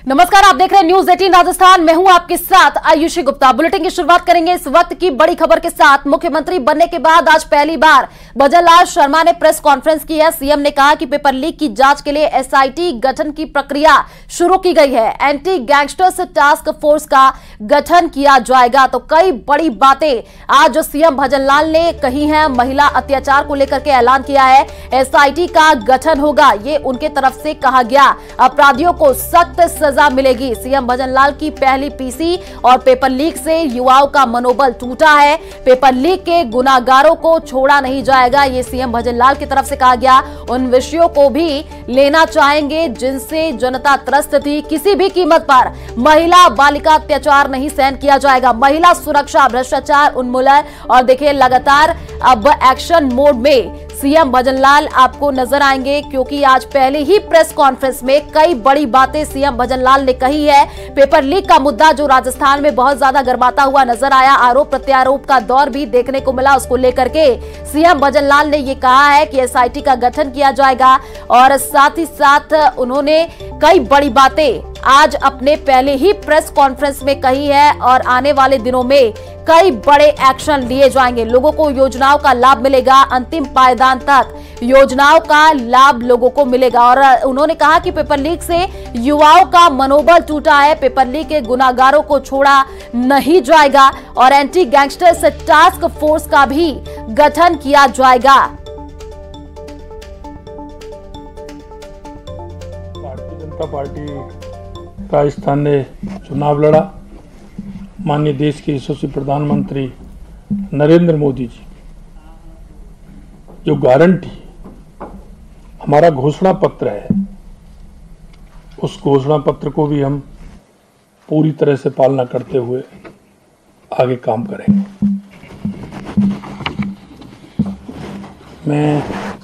नमस्कार, आप देख रहे हैं न्यूज 18 राजस्थान। मैं हूं आपके साथ आयुषी गुप्ता। बुलेटिन की शुरुआत करेंगे इस वक्त की बड़ी खबर के साथ। मुख्यमंत्री बनने के बाद आज पहली बार भजनलाल शर्मा ने प्रेस कॉन्फ्रेंस की है। सीएम ने कहा कि पेपर लीक की जांच के लिए एसआईटी गठन की प्रक्रिया शुरू की गई है। एंटी गैंगस्टर्स टास्क फोर्स का गठन किया जाएगा। तो कई बड़ी बातें आज जो सीएम भजनलाल ने कही है। महिला अत्याचार को लेकर के ऐलान किया है। एसआईटी का गठन होगा, ये उनके तरफ से कहा गया। अपराधियों को सख्त सजा मिलेगी। सीएम भजनलाल की पहली पीसी और पेपर लीक से युवाओं का मनोबल टूटा है। पेपर लीक के गुनाहगारों को छोड़ा नहीं जाएगा, ये सीएम भजनलाल की तरफ से कहा गया। उन विषयों को भी लेना चाहेंगे जिनसे जनता त्रस्त थी। किसी भी कीमत पर महिला बालिका अत्याचार नहीं सहन किया जाएगा। महिला सुरक्षा, भ्रष्टाचार उन्मूलन और देखिए लगातार अब एक्शन मोड में सीएम भजनलाल आपको नजर आएंगे, क्योंकि आज पहले ही प्रेस कॉन्फ्रेंस में कई बड़ी बातें सीएम भजनलाल ने कही है। पेपर लीक का मुद्दा जो राजस्थान में बहुत ज्यादा गर्माता हुआ नजर आया, आरोप प्रत्यारोप का दौर भी देखने को मिला। उसको लेकर के सीएम भजनलाल ने यह कहा है कि एसआईटी का गठन किया जाएगा और साथ ही साथ उन्होंने कई बड़ी बातें आज अपने पहले ही प्रेस कॉन्फ्रेंस में कही है और आने वाले दिनों में कई बड़े एक्शन लिए जाएंगे। लोगों को योजनाओं का लाभ मिलेगा, अंतिम पायदान तक योजनाओं का लाभ लोगों को मिलेगा। और उन्होंने कहा कि पेपर लीक से युवाओं का मनोबल टूटा है। पेपर लीक के गुनाहगारों को छोड़ा नहीं जाएगा और एंटी गैंगस्टर्स टास्क फोर्स का भी गठन किया जाएगा। भारतीय जनता पार्टी राजस्थान ने चुनाव लड़ा। माननीय देश के यशस्वी प्रधानमंत्री नरेंद्र मोदी जी जो गारंटी हमारा घोषणा पत्र है, उस घोषणा पत्र को भी हम पूरी तरह से पालना करते हुए आगे काम करेंगे। मैं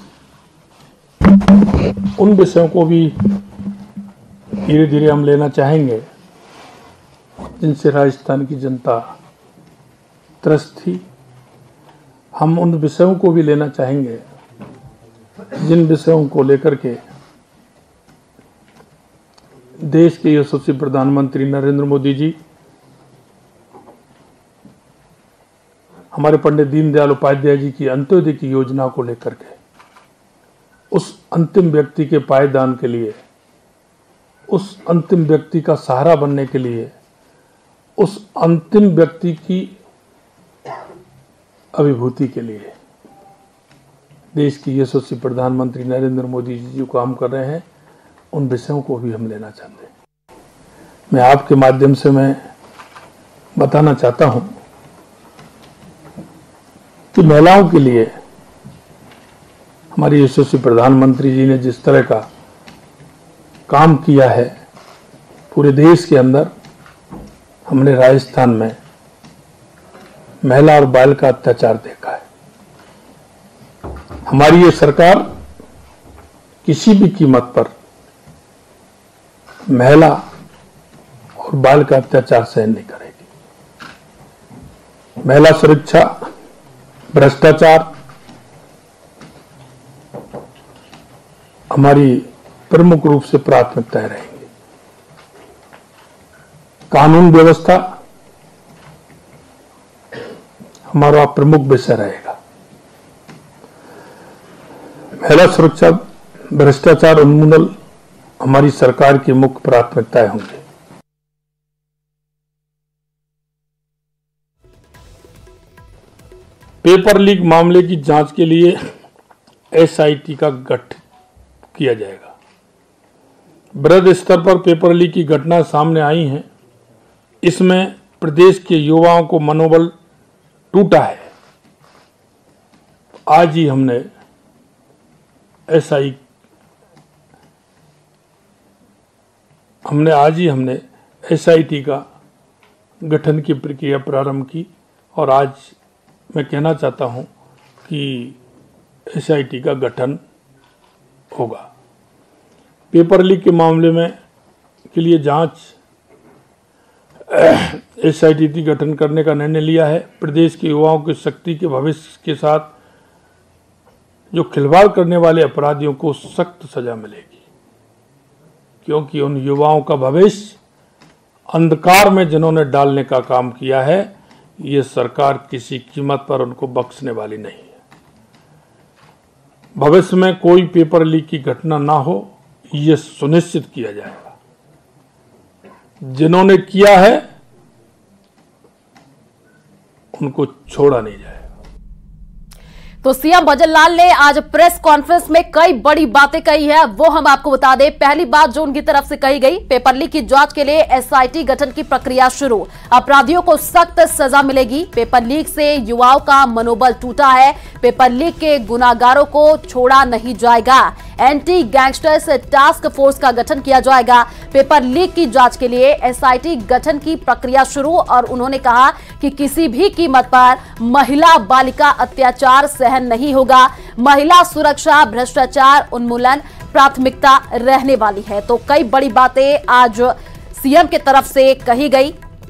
उन विषयों को भी धीरे धीरे हम लेना चाहेंगे जिनसे राजस्थान की जनता त्रस्त थी। हम उन विषयों को भी लेना चाहेंगे जिन विषयों को लेकर के देश के यशस्वी प्रधानमंत्री नरेंद्र मोदी जी हमारे पंडित दीनदयाल उपाध्याय जी की अंत्योदय की योजना को लेकर के उस अंतिम व्यक्ति के पायदान के लिए, उस अंतिम व्यक्ति का सहारा बनने के लिए, उस अंतिम व्यक्ति की अभिभूति के लिए देश की यशस्वी प्रधानमंत्री नरेंद्र मोदी जी जो काम कर रहे हैं, उन विषयों को भी हम लेना चाहते हैं। मैं आपके माध्यम से मैं बताना चाहता हूं कि महिलाओं के लिए हमारे यशस्वी प्रधानमंत्री जी ने जिस तरह का काम किया है पूरे देश के अंदर, हमने राजस्थान में महिला और बाल का अत्याचार देखा है। हमारी ये सरकार किसी भी कीमत पर महिला और बाल का अत्याचार सहन नहीं करेगी। महिला सुरक्षा, भ्रष्टाचार हमारी प्रमुख रूप से प्राथमिकताएं रहेंगी। कानून व्यवस्था हमारा प्रमुख विषय रहेगा। महिला सुरक्षा, भ्रष्टाचार उन्मूलन हमारी सरकार की मुख्य प्राथमिकताएं होंगी। पेपर लीक मामले की जांच के लिए एसआईटी का गठन किया जाएगा। बृहद स्तर पर पेपर लीक की घटना सामने आई है। इसमें प्रदेश के युवाओं को मनोबल टूटा है। आज ही हमने एसआईटी का गठन की प्रक्रिया प्रारंभ की और आज मैं कहना चाहता हूं कि एसआईटी का गठन होगा। पेपर लीक के मामले में के लिए जांच एसआईटी गठन करने का निर्णय लिया है। प्रदेश के युवाओं की शक्ति के भविष्य के साथ जो खिलवाड़ करने वाले अपराधियों को सख्त सजा मिलेगी। क्योंकि उन युवाओं का भविष्य अंधकार में जिन्होंने डालने का काम किया है, ये सरकार किसी कीमत पर उनको बख्शने वाली नहीं है। भविष्य में कोई पेपर लीक की घटना ना हो, ये सुनिश्चित किया जाएगा। जिन्होंने किया है उनको छोड़ा नहीं जाएगा। तो सीएम भजन लाल ने आज प्रेस कॉन्फ्रेंस में कई बड़ी बातें कही है, वो हम आपको बता दें। पहली बात जो उनकी तरफ से कही गई, पेपर लीक की जांच के लिए एसआईटी गठन की प्रक्रिया शुरू, अपराधियों को सख्त सजा मिलेगी। पेपर लीक से युवाओं का मनोबल टूटा है, पेपर लीक के गुनाहगारों को छोड़ा नहीं जाएगा। एंटी गैंगस्टर्स टास्क फोर्स का गठन किया जाएगा। पेपर लीक की जांच के लिए एसआईटी गठन की प्रक्रिया शुरू। और उन्होंने कहा कि किसी भी कीमत पर महिला बालिका अत्याचार सहन नहीं होगा। महिला सुरक्षा, भ्रष्टाचार उन्मूलन प्राथमिकता रहने वाली है। तो कई बड़ी बातें आज सीएम की तरफ से कही गई।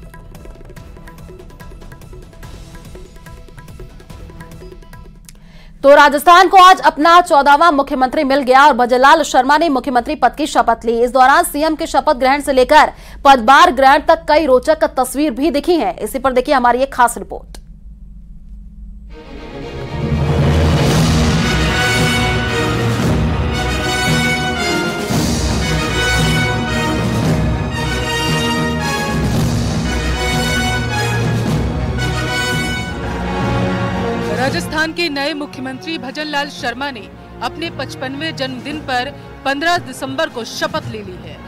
तो राजस्थान को आज अपना 14वां मुख्यमंत्री मिल गया और भजनलाल शर्मा ने मुख्यमंत्री पद की शपथ ली। इस दौरान सीएम के शपथ ग्रहण से लेकर पदभार ग्रहण तक कई रोचक तस्वीर भी दिखी है। इसी पर देखिए हमारी एक खास रिपोर्ट। राजस्थान के नए मुख्यमंत्री भजनलाल शर्मा ने अपने 55वें जन्मदिन पर 15 दिसंबर को शपथ ले ली है।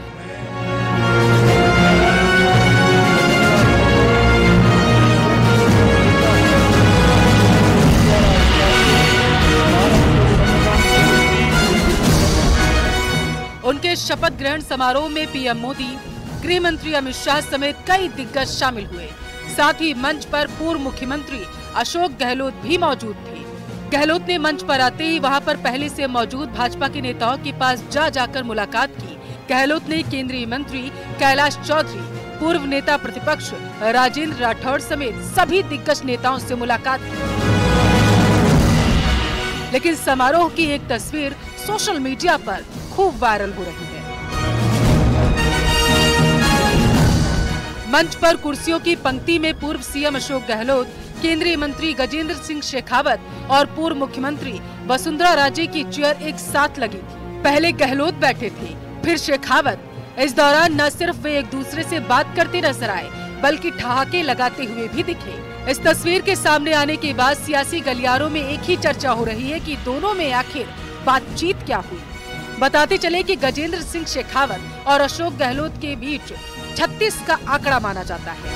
उनके शपथ ग्रहण समारोह में पीएम मोदी, गृह मंत्री अमित शाह समेत कई दिग्गज शामिल हुए। साथ ही मंच पर पूर्व मुख्यमंत्री अशोक गहलोत भी मौजूद थे। गहलोत ने मंच पर आते ही वहां पर पहले से मौजूद भाजपा के नेताओं के पास जाकर मुलाकात की। गहलोत ने केंद्रीय मंत्री कैलाश चौधरी, पूर्व नेता प्रतिपक्ष राजेंद्र राठौड़ समेत सभी दिग्गज नेताओं से मुलाकात की। लेकिन समारोह की एक तस्वीर सोशल मीडिया पर खूब वायरल हो रही है। मंच पर कुर्सियों की पंक्ति में पूर्व सीएम अशोक गहलोत, केंद्रीय मंत्री गजेंद्र सिंह शेखावत और पूर्व मुख्यमंत्री वसुंधरा राजे की चेयर एक साथ लगी थी। पहले गहलोत बैठे थे, फिर शेखावत। इस दौरान न सिर्फ वे एक दूसरे से बात करते नजर आए, बल्कि ठहाके लगाते हुए भी दिखे। इस तस्वीर के सामने आने के बाद सियासी गलियारों में एक ही चर्चा हो रही है कि दोनों में आखिर बातचीत क्या हुई। बताते चले कि गजेंद्र सिंह शेखावत और अशोक गहलोत के बीच 36 का आंकड़ा माना जाता है।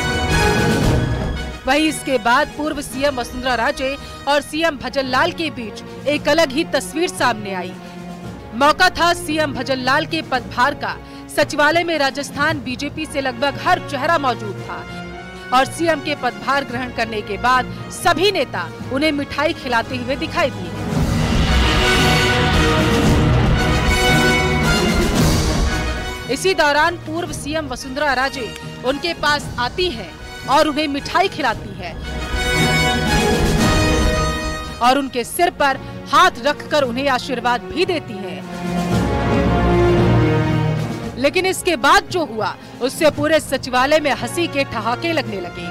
वहीं इसके बाद पूर्व सीएम वसुंधरा राजे और सीएम भजनलाल के बीच एक अलग ही तस्वीर सामने आई। मौका था सीएम भजनलाल के पदभार का। सचिवालय में राजस्थान बीजेपी से लगभग हर चेहरा मौजूद था और सीएम के पदभार ग्रहण करने के बाद सभी नेता उन्हें मिठाई खिलाते हुए दिखाई दिए। इसी दौरान पूर्व सीएम वसुंधरा राजे उनके पास आती है और उन्हें मिठाई खिलाती है और उनके सिर पर हाथ रखकर उन्हें आशीर्वाद भी देती है। लेकिन इसके बाद जो हुआ उससे पूरे सचिवालय में हंसी के ठहाके लगने लगे।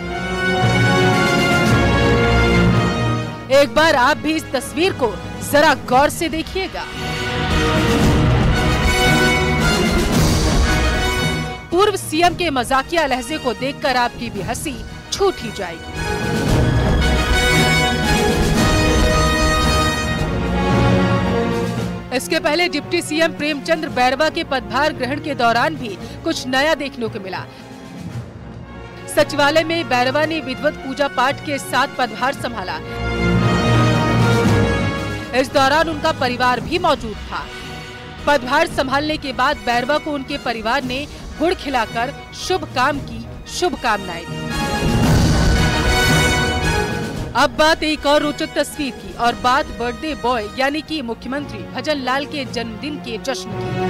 एक बार आप भी इस तस्वीर को जरा गौर से देखिएगा। पूर्व सीएम के मजाकिया लहजे को देखकर आपकी भी हंसी छूट ही जाएगी। इसके पहले डिप्टी सीएम प्रेमचंद्र बैरवा के पदभार ग्रहण के दौरान भी कुछ नया देखने को मिला। सचिवालय में बैरवा ने विधिवत पूजा पाठ के साथ पदभार संभाला। इस दौरान उनका परिवार भी मौजूद था। पदभार संभालने के बाद बैरवा को उनके परिवार ने गुड़ खिलाकर शुभ काम की शुभकामनाएं दी। अब बात एक और रोचक तस्वीर की और बात बर्थडे बॉय यानी कि मुख्यमंत्री भजनलाल के जन्मदिन के जश्न की।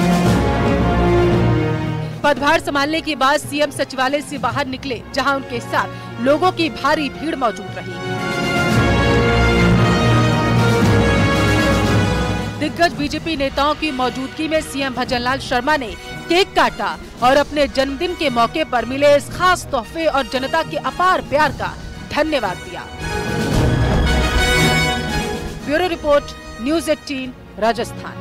पदभार संभालने के बाद सीएम सचिवालय से बाहर निकले, जहां उनके साथ लोगों की भारी भीड़ मौजूद रही। दिग्गज बीजेपी नेताओं की मौजूदगी में सीएम भजनलाल शर्मा ने केक काटा और अपने जन्मदिन के मौके पर मिले इस खास तोहफे और जनता के अपार प्यार का धन्यवाद दिया। Bureau report, news 18, Rajasthan.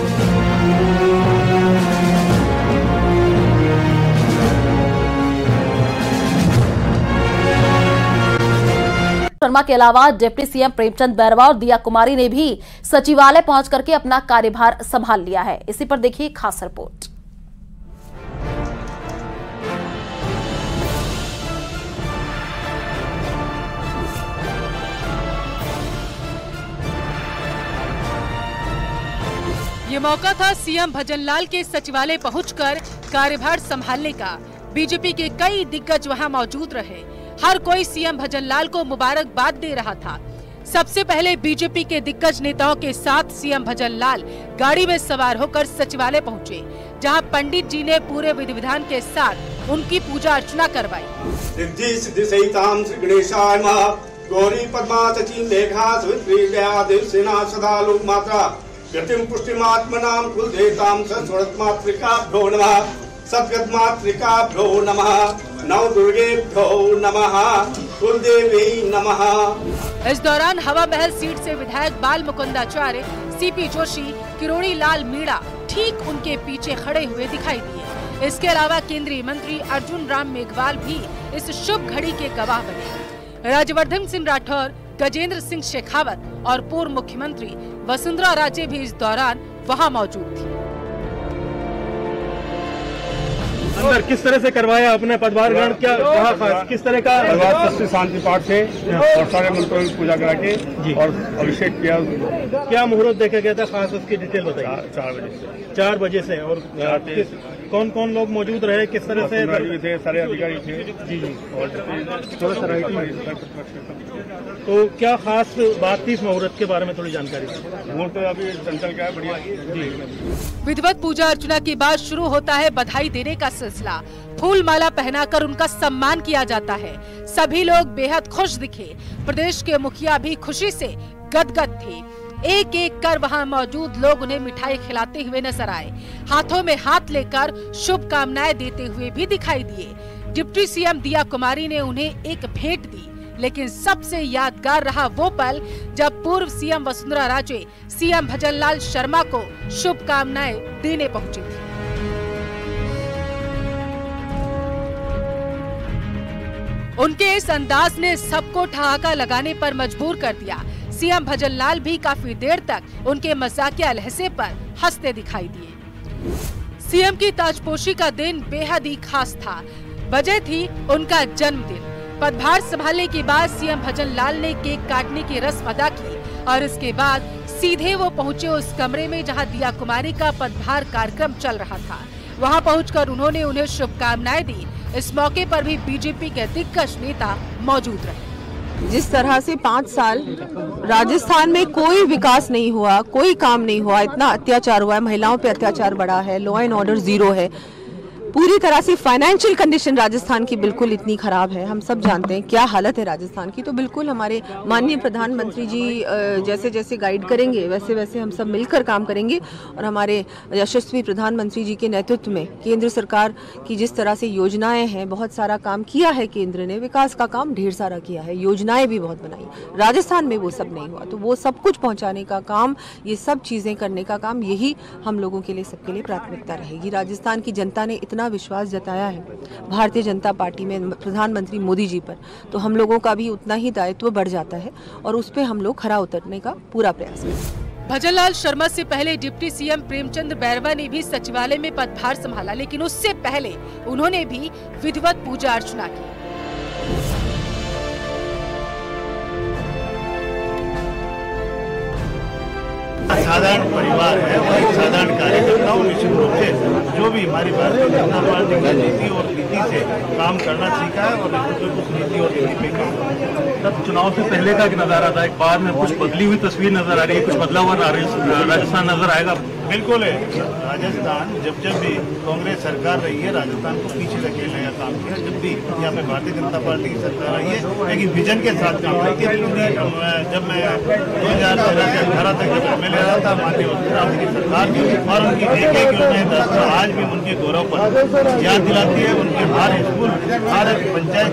Sharma के अलावा डिप्टी सीएम प्रेमचंद बैरवा और दिया कुमारी ने भी सचिवालय पहुंच करके अपना कार्यभार संभाल लिया है। इसी पर देखिए खास रिपोर्ट। ये मौका था सीएम भजनलाल के सचिवालय पहुंचकर कार्यभार संभालने का। बीजेपी के कई दिग्गज वहां मौजूद रहे। हर कोई सीएम भजनलाल को मुबारकबाद दे रहा था। सबसे पहले बीजेपी के दिग्गज नेताओं के साथ सीएम भजनलाल गाड़ी में सवार होकर सचिवालय पहुंचे, जहां पंडित जी ने पूरे विधि विधान के साथ उनकी पूजा अर्चना करवाई। सिद्धि सिद्धि सहितां श्री गणेशाय नमः। गौरी पद्मा सची मेघा सावित्री दया देवसेना सदा लोक मात्रा गतिम पुष्टिमात्मनां कुलदेवतां सस्वरत्मात्रिकाभ्यो नमः। सद्गतमात्रिकाभ्यो नमः। नव दुर्गेभ्यो नमः। कुलदेवी नमः। इस दौरान हवा महल सीट से विधायक बाल मुकुंदाचार्य, सीपी जोशी, किरोड़ी लाल मीणा ठीक उनके पीछे खड़े हुए दिखाई दिए। इसके अलावा केंद्रीय मंत्री अर्जुन राम मेघवाल भी इस शुभ घड़ी के गवाह बने। राज्यवर्धन सिंह राठौर, गजेंद्र सिंह शेखावत और पूर्व मुख्यमंत्री वसुंधरा राजे भी इस दौरान वहां मौजूद थी। अंदर किस तरह से करवाया अपने पदभार ग्रहण, क्या कहा, किस तरह का शांति पाठ से और सारे मंत्रों की पूजा करा के और अभिषेक किया। क्या मुहूर्त देखा गया था, खास उसकी डिटेल बताइए। 4 बजे से 4 बजे से। और कौन कौन लोग मौजूद रहे, किस तरह से थे? सारे अधिकारी थे जी और थोड़ा सा। तो क्या खास बात थी इस मुहूर्त के बारे में, थोड़ी जानकारी? मुहूर्त अभी चंचल का है, बढ़िया जी। विधिवत पूजा अर्चना के बाद शुरू होता है बधाई देने का सिलसिला। फूल माला पहनाकर उनका सम्मान किया जाता है। सभी लोग बेहद खुश दिखे। प्रदेश के मुखिया भी खुशी से गदगद थे। एक एक कर वहां मौजूद लोग उन्हें मिठाई खिलाते हुए नजर आए। हाथों में हाथ लेकर शुभकामनाएं देते हुए भी दिखाई दिए। डिप्टी सीएम दिया कुमारी ने उन्हें एक भेंट दी, लेकिन सबसे यादगार रहा वो पल जब पूर्व सीएम वसुंधरा राजे सीएम भजनलाल शर्मा को शुभकामनाएं देने पहुंची थी। उनके इस अंदाज ने सबको ठहाका लगाने पर मजबूर कर दिया। सीएम भजनलाल भी काफी देर तक उनके मजाकिया लहजे पर हंसते दिखाई दिए। सीएम की ताजपोशी का दिन बेहद ही खास था। वजह थी उनका जन्मदिन। पदभार संभालने के बाद सीएम भजनलाल ने केक काटने की रस्म अदा की और इसके बाद सीधे वो पहुंचे उस कमरे में जहां दिया कुमारी का पदभार कार्यक्रम चल रहा था। वहां पहुंचकर उन्होंने उन्हें शुभकामनाएं दी। इस मौके पर भी बीजेपी के दिग्गज नेता मौजूद रहे। जिस तरह से 5 साल राजस्थान में कोई विकास नहीं हुआ, कोई काम नहीं हुआ, इतना अत्याचार हुआ है, महिलाओं पे अत्याचार बढ़ा है, लॉ एंड ऑर्डर 0 है, पूरी तरह से फाइनेंशियल कंडीशन राजस्थान की बिल्कुल इतनी खराब है। हम सब जानते हैं क्या हालत है राजस्थान की। तो बिल्कुल हमारे माननीय प्रधानमंत्री जी जैसे जैसे गाइड करेंगे वैसे वैसे हम सब मिलकर काम करेंगे और हमारे यशस्वी प्रधानमंत्री जी के नेतृत्व में केंद्र सरकार की जिस तरह से योजनाएं हैं, बहुत सारा काम किया है केंद्र ने, विकास का काम ढेर सारा किया है, योजनाएं भी बहुत बनाई। राजस्थान में वो सब नहीं हुआ, तो वो सब कुछ पहुंचाने का काम, ये सब चीजें करने का काम, यही हम लोगों के लिए, सबके लिए प्राथमिकता रहेगी। राजस्थान की जनता ने इतना विश्वास जताया है भारतीय जनता पार्टी में प्रधानमंत्री मोदी जी पर, तो हम लोगों का भी उतना ही दायित्व बढ़ जाता है और उस पे हम लोग खरा उतरने का पूरा प्रयास करें। भजनलाल शर्मा से पहले डिप्टी सीएम प्रेमचंद बैरवा ने भी सचिवालय में पदभार संभाला, लेकिन उससे पहले उन्होंने भी विधिवत पूजा अर्चना की। साधारण परिवार है और एक साधारण कार्यकर्ताओं निश्चित रूप से जो भी हमारी भारतीय जनता पार्टी की नीति और नीति से काम करना सीखा है और उस नीति और नीति पे काम करना। तब चुनाव से पहले का एक नजारा था, एक बाद में कुछ बदली हुई तस्वीर नजर आ रही है, कुछ बदलाव राजस्थान नजर आएगा। बिल्कुल है। राजस्थान जब भी कांग्रेस सरकार रही है, राजस्थान को पीछे धकेलने का काम किया। जब भी यहाँ पे भारतीय जनता पार्टी की सरकार आई है, लेकिन विजन के साथ काम करती है। जब मैं 2013 से 18 तक जब MLA रहा था, माननीय वसुंधरा राजे की सरकार थी और उनकी एक योजना आज भी उनके गौरव पर याद दिलाती है। उनके हर स्कूल, हर पंचायत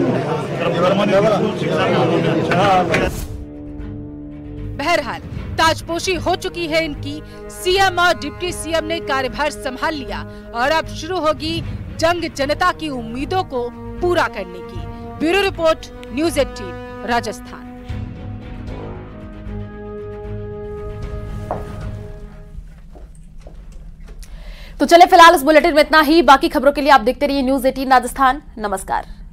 शिक्षा में उन्होंने अच्छा। बहरहाल ताजपोशी हो चुकी है इनकी। सीएम और डिप्टी सीएम ने कार्यभार संभाल लिया और अब शुरू होगी जंग जनता की उम्मीदों को पूरा करने की। Bureau report, news 18 Rajasthan. तो चले फिलहाल इस बुलेटिन में इतना ही। बाकी खबरों के लिए आप देखते रहिए न्यूज़ 18 राजस्थान। नमस्कार।